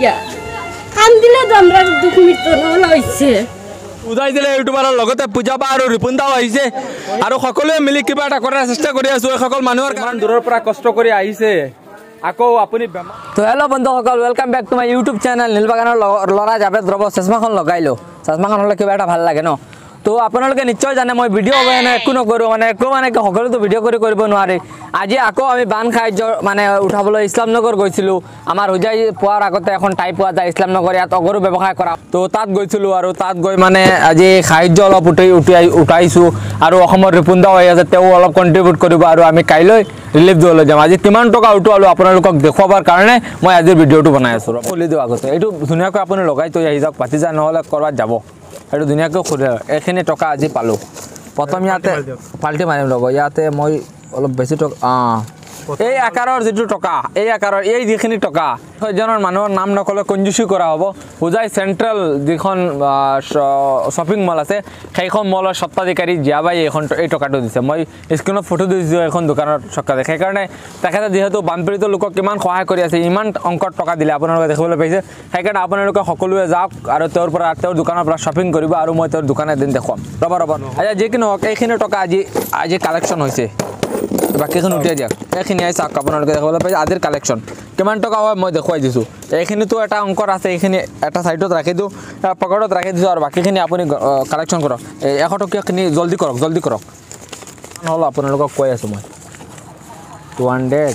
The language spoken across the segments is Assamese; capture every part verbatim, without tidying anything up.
কান্দিলে তো আমরা দুঃখ মৃত্যু হয়েছে উদাই দিলে ইউটিউবাৰৰ লগতে পূজা বা আৰু ৰিপুন দাও আহিছে আৰু সকলোৱে মিলি কিবা এটা কৰাৰ চেষ্টা কৰি আছো সকল মানুহৰ ইমান দূৰৰ পৰা কষ্ট কৰি আহিছে আকৌ আপুনি তো হেল্ল' বন্ধুসকল welcome back to my YouTube channel নীলবাগানৰ ল'ৰা জাবেদ ৰব চশমাখন লগাইলো চশমাখন হ'লে কিবা এটা ভাল লাগে ন তো আপোনালোকে নিশ্চয় জানে মই ভিডিঅ' মানে একো নকৰোঁ মানে একো মানে সকলোতো ভিডিঅ' কৰি কৰিব নোৱাৰে আজি আকৌ আমি বান সাহায্য মানে উঠাবলৈ ইছলামনগৰ গৈছিলোঁ আমাৰ হোজাই পোৱাৰ আগতে এখন ঠাই পোৱা যায় ইছলামনগৰ ইয়াত অগৰু ব্যৱসায় কৰা তো তাত গৈছিলোঁ আৰু তাত গৈ মানে আজি সাহায্য অলপ উঠাই উঠাই উঠাইছোঁ আৰু অসমৰ ৰিপুন দাও হৈ আছে তেওঁ অলপ কণ্ট্ৰিবিউট কৰিব আৰু আমি কাইলৈ ৰিলিফ দিবলৈ যাম আজি কিমান টকা উঠোৱালোঁ আপোনালোকক দেখুৱাবৰ কাৰণে মই আজিৰ ভিডিঅ'টো বনাই আছোঁ খুলি দিওঁ আগতে এইটো ধুনীয়াকৈ আপুনি লগাই থৈ আহি যাওক পাতি যায় নহ'লে ক'ৰবাত যাব এইটো ধুনীয়াকৈ খুলে এইখিনি টকা আজি পালোঁ প্ৰথম ইয়াতে পাল্টি মাৰিম ৰ'ব ইয়াতে মই অলপ বেছি টকা অঁ এই আকাৰৰ যিটো টকা এই আকাৰৰ এই যিখিনি টকা ছয়জনৰ মানুহৰ নাম নকলে কঞ্জুচি কৰা হ'ব হোজাই চেণ্ট্ৰেল যিখন শ্বপিং মল আছে সেইখন মলৰ স্বত্বাধিকাৰী জীয়াবাই এইখন এই টকাটো দিছে মই স্ক্ৰীণত ফটো দিছোঁ এখন দোকানৰ চকাতে সেইকাৰণে তেখেতে যিহেতু বানপীড়িত লোকক কিমান সহায় কৰি আছে ইমান অংকৰ টকা দিলে আপোনালোকে দেখিবলৈ পাইছে সেইকাৰণে আপোনালোকে সকলোৱে যাওক আৰু তেওঁৰ পৰা তেওঁৰ দোকানৰ পৰা শ্বপিং কৰিব আৰু মই তেওঁৰ দোকান এদিন দেখুৱাম ৰ'ব ৰ'ব আজি যিখিনি হওক এইখিনি টকা আজি আজি কালেকশ্যন হৈছে বাকীখন উঠিয়াই দিয়ক এইখিনি আহি চাওক আপোনালোকে দেখিবলৈ পাইছে আজিৰ কালেকশ্যন কিমান টকা হয় মই দেখুৱাই দিছোঁ এইখিনিতো এটা অংকৰ আছে এইখিনি এটা ছাইডত ৰাখি দিওঁ পকেটত ৰাখি দিছোঁ আৰু বাকীখিনি আপুনি কালেকশ্যন কৰক এই এশ টকীয়াখিনি জল্দি কৰক জল্দি কৰক নহ'লে আপোনালোকক কৈ আছোঁ মই টু হাণ্ড্ৰেড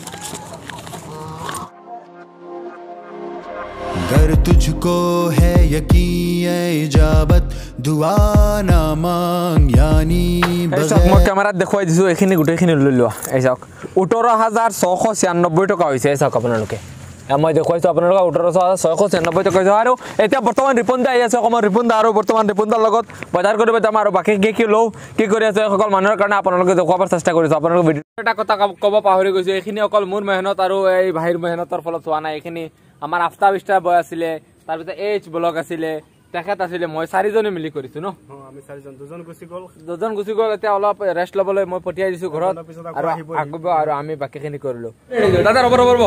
गर तुझको है यकीन इजाबत दुआ ना मांग यानी মই কেমেৰাত দেখুৱাই দিছোঁ এইখিনি গোটেইখিনি লৈ লোৱা এই চাওক ওঠৰ হাজাৰ ছশ ছিয়ান্নব্বৈ টকা হৈছে এই চাওক আপোনালোকে মই দেখুৱাইছোঁ আপোনালোকক ওঠৰ হাজাৰ ছয়শ ছিয়ান্নব্বৈ টকা হৈছে আৰু এতিয়া বৰ্তমান ৰিপুন দা আহি আছে অসমৰ ৰিপুন দা আৰু বৰ্তমান ৰিপুন দাৰ লগত বজাৰ কৰিব যাম আৰু বাকী কি কি লওঁ কি কৰি আছে সকল মানুহৰ কাৰণে আপোনালোকে দেখুৱাবৰ চেষ্টা কৰিছোঁ আপোনালোকে ভিডিঅ' এটা কথা ক'ব পাহৰি গৈছোঁ এইখিনি অকল মোৰ মেহনত আৰু এই ভাইৰ মেহনতৰ ফলত হোৱা নাই এইখিনি আমাৰ আফতাব ষ্টাৰ বয় আছিলে তাৰপিছত এইচ ব্লগ আছিলে তেখেত আছিলে মই চাৰিজনে মিলি কৰিছোঁ ন আমি চাৰিজন দুজন গুচি গ'ল দুজন গুচি গ'ল এতিয়া অলপ ৰেষ্ট ল'বলৈ মই পঠিয়াই দিছোঁ ঘৰত আৰু আগব আৰু আমি বাকীখিনি কৰিলোঁ দাদা ৰ'ব ৰ'ব ৰ'ব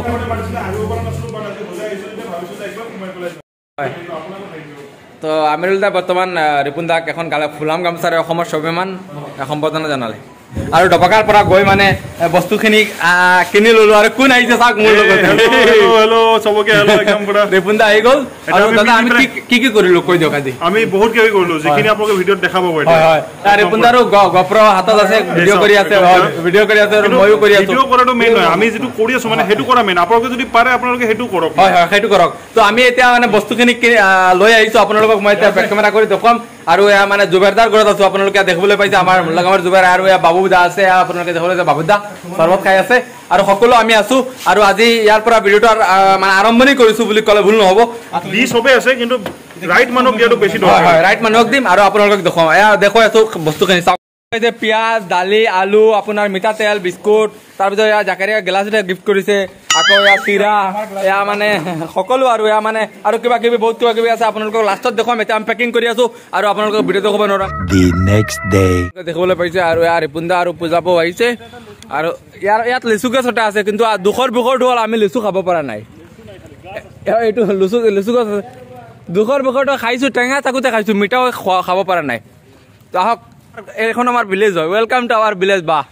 তো আমিৰুল দা বৰ্তমান ৰিপুন দাক এখন গালে ফুলাম গামোচাৰে অসমৰ স্বাভিমান সম্বৰ্ধনা জনালে আৰু ডবাকাৰ পৰা গৈ মানে বস্তুখিনি কিনি ললো আৰু কোন আহিছে চাওক মোৰ লগত হেল্ল চবকে হেল্ল একদম পুৰা ৰিপুন দা আহি গ'ল আৰু দাদা আমি কি কি কৰিলো কৈ দিয়ক আজি আমি বহুত কিবা কৰিলো যিখিনি আপোনালোকে ভিডিঅ'ত দেখাব গৈ হয় হয় ৰিপুন দাৰ গপ্ৰ হাতত আছে ভিডিঅ' কৰি আছে ভিডিঅ' কৰি আছে আৰু ময়ো কৰি আছো ভিডিঅ' কৰাটো মেইন নহয় আমি যেটো কৰি আছো মানে হেতু কৰা মেইন আপোনালোকে যদি পাৰে আপোনালোকে হেতু কৰক হয় হয় হেতু কৰক তো আমি এতিয়া মানে বস্তুখিনি লৈ আহিছো আপোনালোকক মই এতিয়া বেক কেমেৰা কৰি দেখুৱাম আৰু এয়া মানে জুবেৰদাৰ ঘৰত আছো আপোনালোকে দেখিবলৈ পাইছে আমাৰ লগামৰ জুবেৰ আৰু এয়া বাবু দা আছে আপোনালোকে দেখিবলৈ পাইছে বাবু দা চৰবত খাই আছে আৰু সকলো আমি আছো আৰু আজি ইয়াৰ পৰা ভিডিঅ'টো মানে আৰম্ভণি কৰিছো বুলি ক'লে ভুল নহ'ব দি চবে আছে কিন্তু ৰাইট মানুহক দিয়াটো বেছি দৰকাৰ হয় ৰাইট মানুহক দিম আৰু আপোনালোকক দেখুৱাম এয়া দেখুৱাই আছো বস্তুখিনি চাওক পিঁয়াজ দালি আলু আপোনাৰ মিঠাতেল বিস্কুট তাৰপিছত এয়া জাকাৰিয়া গিলাচ এটা গিফ্ট কৰিছে আকৌ এয়া চিৰা এয়া মানে সকলো আৰু এয়া মানে আৰু কিবা কিবি বহুত কিবা কিবি আছে আপোনালোকক লাষ্টত দেখুৱাম এতিয়া আমি পেকিং কৰি আছো আৰু আপোনালোকক ভিডিঅ' দেখুৱাব নোৱাৰা the next day দেখিবলৈ পাইছে আৰু এয়া ৰিপুন দা আৰু পূজা বৌ আহিছে আৰু ইয়াৰ ইয়াত লিচু গছ এটা আছে কিন্তু দুখৰ বিষৰটো হ'ল আমি লিচু খাব পৰা নাই এইটো লিচু লিচু গছ দুখৰ বিষৰটো খাইছোঁ টেঙা থাকোঁতে খাইছোঁ মিঠাও খাব পৰা নাই তো আহক এইখন আমাৰ ভিলেজ হয় ৱেলকাম টু আৱাৰ ভিলেজ বা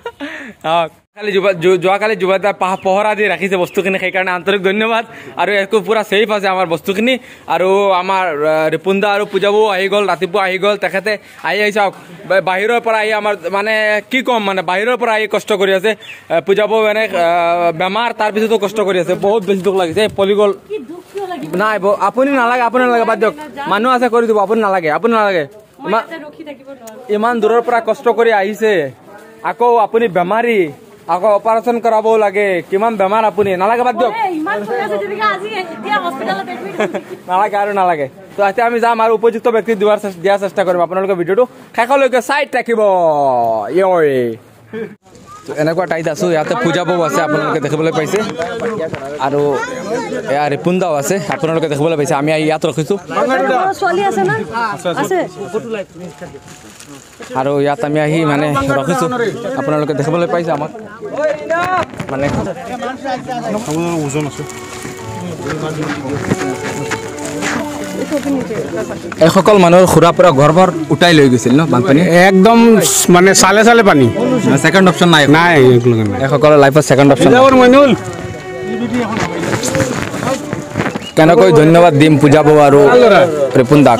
কালি যোৱাকালি যুৱদা পহৰা দি ৰাখিছে বস্তুখিনি সেইকাৰণে আন্তৰিক ধন্যবাদ আৰু একো পুৰা ছেফ আছে আমাৰ বস্তুখিনি আৰু আমাৰ ৰিপুন দা আৰু পূজা বৌ আহি গ'ল ৰাতিপুৱা আহি গ'ল তেখেতে আহি আহি চাওক বাহিৰৰ পৰা আহি আমাৰ মানে কি ক'ম মানে বাহিৰৰ পৰা আহি কষ্ট কৰি আছে পূজা বৌ এনে বেমাৰ তাৰপিছতো কষ্ট কৰি আছে বহুত বেছি দুখ লাগিছে পলি গ'ল নাই আপুনি নালাগে আপুনি নালাগে বাদ দিয়ক মানুহ আছে কৰি দিব আপুনি নালাগে আপুনি নালাগে ইমান দূৰৰ পৰা কষ্ট কৰি আহিছে আকৌ আপুনি বেমাৰী আকৌ অপাৰেশ্যন কৰাব লাগে কিমান বেমাৰ আপুনি নালাগে বাদ দিয়ক নালাগে আৰু নালাগে তো এতিয়া আমি যাম আৰু উপযুক্ত ব্যক্তি দিয়াৰ দিয়াৰ চেষ্টা কৰিম আপোনালোকে ভিডিঅ'টো শেষলৈকে চাই থাকিব এনেকুৱা ঠাইত আছো ইয়াতে পূজা বৌ আছে আপোনালোকে দেখিবলৈ পাইছে আৰু এয়া ৰিপুন দাও আছে আপোনালোকে দেখিবলৈ পাইছে আমি ইয়াত ৰখিছোঁ আৰু ইয়াত আমি আহি মানে ৰখিছোঁ আপোনালোকে দেখিবলৈ পাইছে আমাক মানে ওজন আছে এইসকল মানুহৰ খুৰা পৰা ঘৰ ঘৰ উঠাই লৈ গৈছিল ন বানপানী একদম মানে চালে চালে পানী সেকেন্ড অপশন নাই নাই এইসকলৰ লাইফত সেকেন্ড অপশন কেনেকৈ ধন্যবাদ দিম পূজা বৌ আৰু ৰিপুন দাক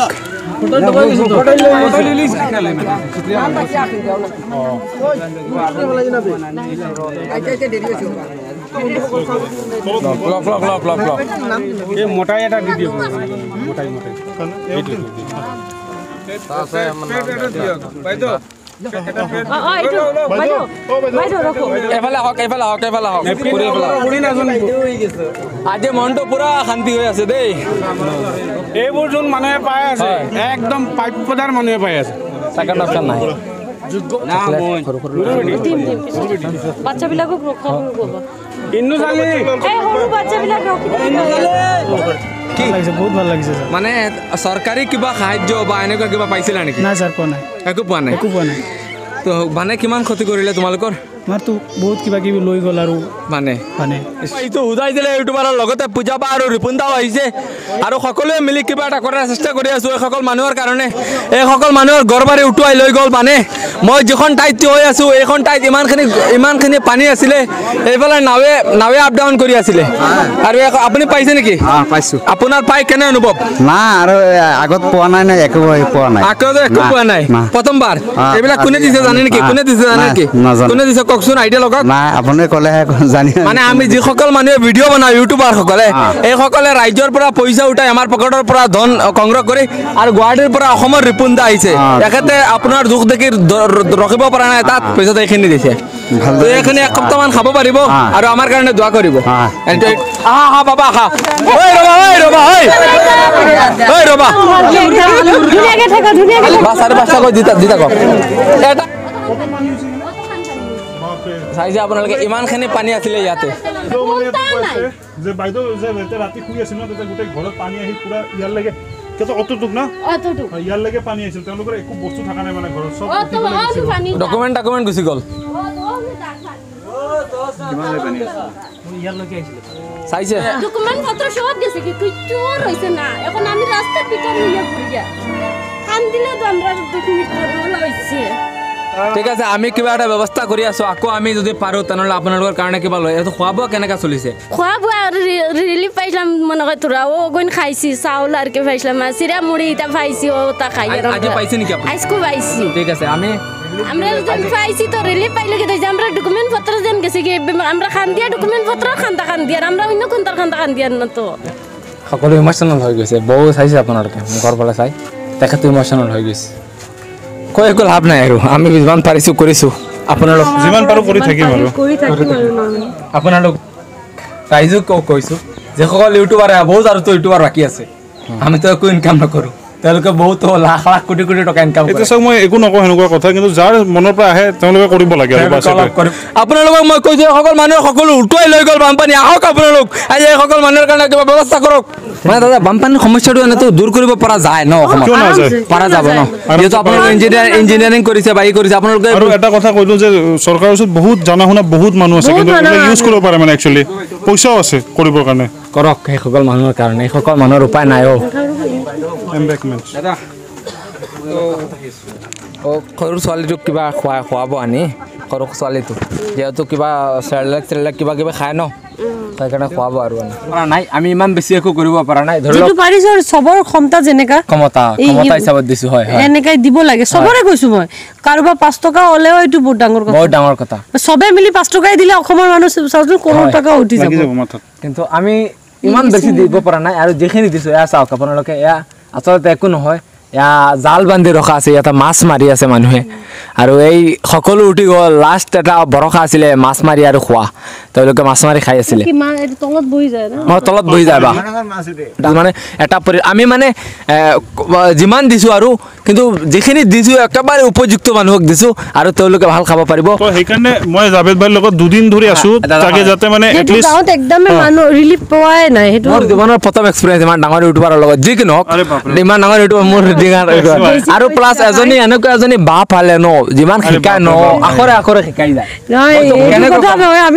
মোটাই এটা দি দিও মোটাই মোটাই আজি মনটো পুৰা শান্তি হৈ আছে দেই এইবোৰ যোন মানুহে পাই আছে একদম পাইপদাৰ মানুহে পাই আছে সেকেন্ড অপশন নাই বাচ্চাবিলাকক ৰক্ষা কৰিব ইন্নু চালি এই সৰু বাচ্চাবিলাক কি লাগিছে বহুত ভাল লাগিছে স্যার মানে সরকারি কিবা সাহায্য বা এনেকুৱা কিবা পাইছিলা নেকি না স্যার পোৱা নাই একো পোৱা নাই একো পোৱা নাই তো মানে কিমান ক্ষতি কৰিলে তোমালোকৰ আমাৰতো বহুত কিবা কিবি লৈ গ'ল আৰু মানে মানে এইটো উজাই দিলে ইউটিউবাৰৰ লগতে পূজা বা আৰু ৰিপুন দাও আহিছে আৰু সকলোৱে মিলি কিবা এটা কৰাৰ চেষ্টা কৰি আছো এইসকল মানুহৰ কাৰণে এইসকল মানুহৰ ঘৰ বাৰী উটুৱাই লৈ গ'ল মানে মই যিখন ঠাইত হৈ আছো এইখন ঠাইত ইমানখিনি ইমানখিনি পানী আছিলে এইফালে নাৱে নাৱে আপ ডাউন কৰি আছিলে আৰু আপুনি পাইছে নেকি পাইছো আপোনাৰ পাই কেনে অনুভৱ না আৰু আগত পোৱা নাই না একো পোৱা নাই আগত একো পোৱা নাই প্ৰথমবাৰ এইবিলাক কোনে দিছে জানে নেকি কোনে দিছে জানে নেকি কোনে দিছে কওকচোন আইডিয়া লগাওক না আপুনি ক'লেহে জানি মানে আমি যিসকল মানুহে ভিডিঅ' বনাওঁ ইউটিউবাৰ সকলে এইসকলে ৰাজ্যৰ পৰা পইচা উঠাই আমাৰ পকেটৰ পৰা ধন সংগ্ৰহ কৰি আৰু গুৱাহাটীৰ পৰা অসমৰ ৰিপুন দা আহিছে তেখেতে আপোনাৰ দুখ দেখি ৰখিব পৰা নাই তাত পইচা এইখিনি দিছে তো এইখিনি এসপ্তাহমান খাব পাৰিব আৰু আমাৰ কাৰণে দোৱা কৰিব আহা আহা বাবা আহা ঐ ৰবা ঐ ৰবা ঐ ঐ ৰবা ধুনীয়াকে থাকা ধুনীয়াকে বা চাৰে পাঁচটা কৈ দিতা দিতা কওক এটা চাইছে আপোনালোকে ইমানখিনি পানী আছিলে ইয়াতে যে বাইদেউ যে ৰাতি শুই আছিল ন তেতিয়া গোটেই ঘৰত পানী আহি পুৰা ইয়াৰলৈকে কেতো অতটুক না অতটুক ইয়াৰলৈকে পানী আহিছিল তেওঁলোকৰ একো বস্তু থকা নাই মানে ঘৰত সব ডকুমেণ্ট ডকুমেণ্ট গুচি গ'ল চাইছে ডকুমেন্ট পত্র সব গেছে কি কিচ্ছু রইছে না এখন আমি রাস্তার ভিতরে নিয়ে ঘুরে গিয়া কান দিলে তো আমরা ডকুমেন্ট করবো হইছে ঠিক আছে আমি কিবা এটা ব্যৱস্থা কৰি আছো আকৌ আমি যদি পাৰো তেনেহ'লে আপোনালোকৰ কাৰণে কিবা লৈ এইটো খোৱা বোৱা কেনেকৈ চলিছে খোৱা বোৱা রিলিফ পাইলাম মনে হয় তোরা ও গইন খাইছি চাউল আর কে পাইছিলাম চিরা মুড়ি এটা পাইছি ও তা খাই আজি পাইছে নেকি আপুনি আজকো পাইছি ঠিক আছে আমি আমরা যখন পাইছি তো রিলিফ পাইলে কি যে আমরা ডকুমেন্ট পত্র দেন গেছে কি আমরা খান দিয়া ডকুমেন্ট পত্র খান্তা খান দিয়া আমরা অন্য কোন তার খান্তা খান দিয়া না তো সকলো ইমোশনাল হৈ গৈছে বৌ চাইছে আপোনালোকে ঘৰ ফালে চাই তেখেতো ইমোশনাল হৈ গৈছে কৈ একো লাভ নাই আৰু আমি যিমান পাৰিছোঁ কৰিছোঁ আপোনালোক যিমান পাৰো কৰি থাকিম আৰু আপোনালোক ৰাইজক কৈছোঁ যিসকল ইউটিউবাৰ বহুত আৰু ইউটিউবাৰ বাকী আছে আমিতো একো ইনকাম নকৰোঁ তেওঁলোকে বহুত লাখ লাখ কোটি কোটি টকা ইনকাম কৰে এতিয়া মই একো নকওঁ সেনেকুৱা কথা কিন্তু যাৰ মনৰ পৰা আহে তেওঁলোকে কৰিব লাগে আৰু আপোনালোকক মই কৈছোঁ সকলো মানুহ সকলো উটুৱাই লৈ গ'ল বানপানী আহক আপোনালোক আজি সকলো মানুহৰ কাৰণে কিবা ব্যৱস্থা কৰক মানে দাদা বানপানীৰ সমস্যাটো এনেতো দূৰ কৰিব পৰা যায় ন অসমত পৰা যাব ন যিহেতু আপোনালোকে ইঞ্জিনিয়াৰ ইঞ্জিনিয়াৰিং কৰিছে বা ই কৰিছে আপোনালোকে আৰু এটা কথা কৈছোঁ যে চৰকাৰৰ ওচৰত বহুত জনা শুনা বহুত মানুহ আছে কিন্তু ইউজ কৰিব পাৰে মানে একচুৱেলি পইচাও আছে কৰিবৰ কাৰণে কৰক সেইসকল মানুহৰ কাৰণে সেইসকল মানুহৰ উপায় নাই অ' এম্বেকমেণ্ট অ' সৰু ছোৱালীটোক কিবা খোৱা খুৱাব আনি সৰু ছোৱালীটো যিহেতু কিবা চেৰেলেক চেৰেলেক কিবা কিবা খায় ন সেইকাৰণে খুৱাব আৰু পৰা নাই আমি ইমান বেছি একো কৰিব পৰা নাই ধৰি লওক পাৰিছো চবৰ ক্ষমতা যেনেকা ক্ষমতা ক্ষমতা হিচাপত দিছো হয় এনেকাই দিব লাগে চবৰে কৈছো মই কাৰোবাৰ পাঁচ টকা হ'লেও এইটো বহুত ডাঙৰ কথা বহুত ডাঙৰ কথা চবে মিলি পাঁচ টকাই দিলে অসমৰ মানুহ চাওঁচোন কৰোৰ টকা উঠি যাব কিন্তু আমি ইমান বেছি দিব পৰা নাই আৰু যিখিনি দিছো এয়া চাওক আপোনালোকে এয়া আচলতে একো নহয় এয়া জাল বান্ধি ৰখা আছে ইয়াতে মাছ মাৰি আছে মানুহে আৰু এই সকলো উঠি গ'ল লাষ্ট এটা ভৰসা আছিলে মাছ মাৰি আৰু খোৱা তেওঁলোকে মাছ মাৰি খাই আছিলে তলত বহি যায় মই তলত বহি যায় বা মানে এটা আমি মানে যিমান দিছোঁ আৰু কিন্তু যিখিনি দিছোঁ একেবাৰে উপযুক্ত মানুহক দিছোঁ আৰু তেওঁলোকে ভাল খাব পাৰিব সেইকাৰণে মই জাভেদ ভাইৰ লগত দুদিন ধৰি আছোঁ তাকে যাতে মানে গাঁৱত একদমেই মানুহ ৰিলিফ পোৱাই নাই সেইটো মোৰ জীৱনৰ প্ৰথম এক্সপিৰিয়েঞ্চ ইমান ডাঙৰ ইউটিউবাৰৰ লগত যি কি নহওক ইমান ডাঙৰ ইউটিউবাৰ মোৰ আৰু প্লাছ এজনী এনেকুৱা এজনী বাপ পালে ন যিমান শিকাই ন আখৰে আখৰে শিকাই যায় নহয় আমি ডাঙৰ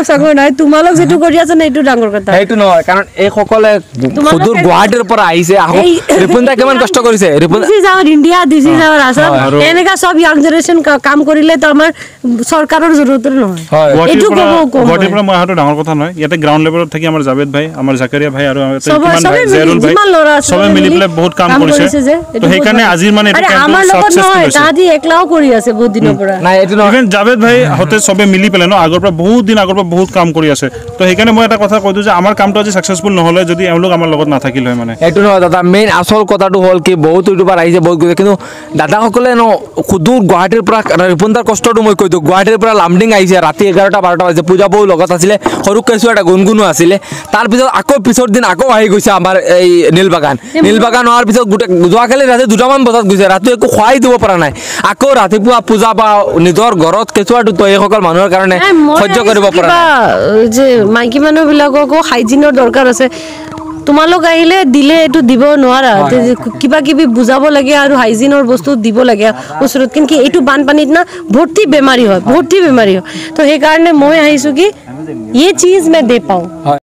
চাগৰ নাই তোমালোক যেটো কৰি আছে না এইটো ডাঙৰ কথা সেইটো নহয় কাৰণ এই সকলে সুদূৰ গুৱাহাটীৰ পৰা আহিছে আহো ৰিপুন্দা কিমান কষ্ট কৰিছে ৰিপুন্দা this is our India this is our Assam এনেকা সব ইয়াং জেনারেশন কাম কৰিলে তো আমাৰ সৰকাৰৰ জৰুৰত নহয় এইটো কব গুৱাহাটীৰ পৰা মই হাটো ডাঙৰ কথা নহয় ইয়াতে গ্ৰাউণ্ড লেভেলত থাকি আমাৰ জাবেদ ভাই আমাৰ জাকাৰিয়া ভাই আৰু কিমান ভাই জেৰুল ভাই সবে মিলি পেলাই বহুত কাম কৰিছে তো সেইকাৰণে আজিৰ মানে এটা আমাৰ লগত নহয় তাহাঁতি একলাও কৰি আছে বহুত দিনৰ পৰা নাই এইটো নহয় ইভেন জাবেদ ভাই হতে সবে মিলি পেলাই ন আগৰ পৰা বহুত দিন আগৰ পৰা বহুত কাম কৰি আছে তো সেইকাৰণে মই এটা কথা কৈ দিওঁ যে আমাৰ কামটো আজি সাকসেসফুল নহলে যদি এওঁলোক আমাৰ লগত নাথাকিল হয় মানে এইটো নহয় দাদা মেইন আসল কথাটো হ'ল কি বহুত ইউটিউবাৰ আহিছে বহুত কিন্তু দাদাসকলে ন সুদূৰ গুৱাহাটীৰ পৰা ৰিপুন্দাৰ কষ্টটো মই কৈ দিওঁ গুৱাহাটীৰ পৰা লামডিং আহিছে ৰাতি এঘাৰটা বাৰটা বাজে পূজা বৌ লগত আছিলে সৰু কেঁচু এটা গুণগুণো আছিলে তাৰপিছত আকৌ পিছৰ দিন আকৌ আহি গৈছে আমাৰ এই নীলবাগান নীলবাগান হোৱাৰ পিছত গোটেই যোৱাকালি ৰাতি দুটামান বজাত গৈছে ৰাতি একো খুৱাই দিব পৰা নাই আকৌ ৰাতিপুৱা পূজা বা নিজৰ ঘৰত কেঁচুৱাটো তই এইসকল মানুহৰ কাৰণে সহ্য কৰিব পৰা নাই যে মাইকী মানুহবিলাককো হাইজিনৰ দৰকাৰ আছে তোমালোক আহিলে দিলে এটো দিব নোৱাৰা কিবা কিবি বুজাব লাগে আৰু হাইজিনৰ বস্তু দিব লাগে ওচৰত কিন্তু এইটো বানপানীত না ভৰ্তি বেমাৰী হয় ভৰ্তি বেমাৰী হয় তো সেই কাৰণে মই আহিছো কি ये चीज मैं दे पाऊं